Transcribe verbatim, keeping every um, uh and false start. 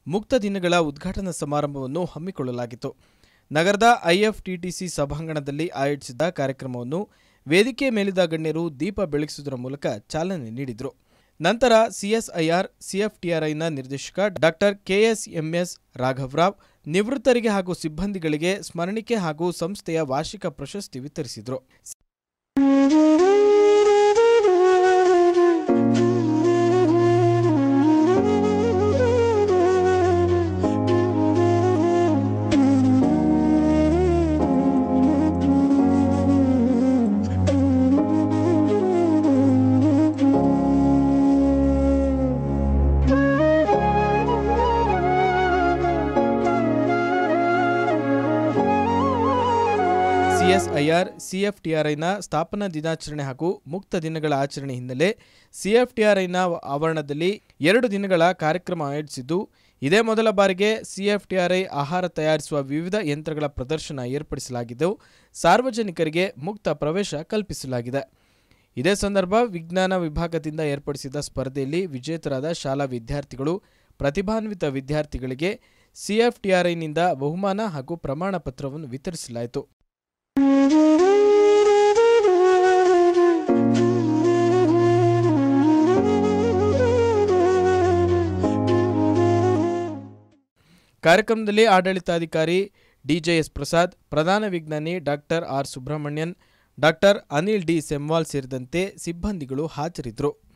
ಮುಕ್ತ ದಿನಗಳ ಉದ್ಘಾಟನಾ ಸಮಾರಂಭವನ್ನು ಹಮ್ಮಿಕೊಳ್ಳಲಾಗಿತ್ತು. ನಗರದ ಐಎಫ್ಟಿಟಿಸಿ ಸಭಾಂಗಣದಲ್ಲಿ ಆಯೋಜಿಸಿದ್ದ ಕಾರ್ಯಕ್ರಮವನ್ನು ವೇದಿಕೆ ಮೇಲಿದ್ದ ಗಣ್ಯರು ದೀಪ ಬೆಳಗಿಸುವುದರ ಮೂಲಕ ಚಾಲನೆ ನೀಡಿದರು. ನಂತರ ಸಿಎಸ್ಐಆರ್ ಸಿಎಫ್ಟಿಆರ್ಐನ ನಿರ್ದೇಶಕ ಡಾಕ್ಟರ್ ಕೆಎಸ್ಎಂಎಸ್ ರಾಘವರಾವ್ ನಿವೃತ್ತರಿಗೆ ಹಾಗೂ ಸಿಬ್ಬಂದಿಗಳಿಗೆ ಸ್ಮರಣಿಕೆ ಹಾಗೂ ಸಂಸ್ಥೆಯ ವಾರ್ಷಿಕ ಪ್ರಶಸ್ತಿ ವಿತರಿಸಿದರು. ಸಿಎಸ್ಐಆರ್ ಸಿಎಫ್ಟಿಆರ್ಐನ ಸ್ಥಾಪನಾ ದಿನಾಚರಣೆ ಹಾಗೂ ಮುಕ್ತ ದಿನಗಳ ಆಚರಣೆ ಹಿನ್ನೆಲೆ ಸಿಎಫ್ಟಿಆರ್ಐನ ಆವರಣದಲ್ಲಿ ಎರಡು ದಿನಗಳ ಕಾರ್ಯಕ್ರಮ ಆಯೋಜಿಸಿದ್ದು, ಇದೇ ಮೊದಲ ಬಾರಿಗೆ ಸಿಎಫ್ಟಿಆರ್ಐ ಆಹಾರ ತಯಾರಿಸುವ ವಿವಿಧ ಯಂತ್ರಗಳ ಪ್ರದರ್ಶನ ಏರ್ಪಡಿಸಲಾಗಿದ್ದು, ಸಾರ್ವಜನಿಕರಿಗೆ ಮುಕ್ತ ಪ್ರವೇಶ ಕಲ್ಪಿಸಲಾಗಿದೆ. ಇದೇ ಸಂದರ್ಭ ವಿಜ್ಞಾನ ವಿಭಾಗದಿಂದ ಏರ್ಪಡಿಸಿದ ಸ್ಪರ್ಧೆಯಲ್ಲಿ ವಿಜೇತರಾದ ಶಾಲಾ ವಿದ್ಯಾರ್ಥಿಗಳು, ಪ್ರತಿಭಾನ್ವಿತ ವಿದ್ಯಾರ್ಥಿಗಳಿಗೆ ಸಿಎಫ್ಟಿಆರ್ಐನಿಂದ ಬಹುಮಾನ ಹಾಗೂ ಪ್ರಮಾಣ ಪತ್ರವನ್ನು ವಿತರಿಸಲಾಯಿತು. ಕಾರ್ಯಕ್ರಮದಲ್ಲಿ ಆಡಳಿತಾಧಿಕಾರಿ ಡಿಜೆಎಸ್ ಪ್ರಸಾದ್, ಪ್ರಧಾನ ವಿಜ್ಞಾನಿ doctor R Subrahmanyan, doctor Anil D Semwal ಸೇರಿದಂತೆ ಸಿಬ್ಬಂದಿಗಳು ಹಾಜರಿದ್ದರು.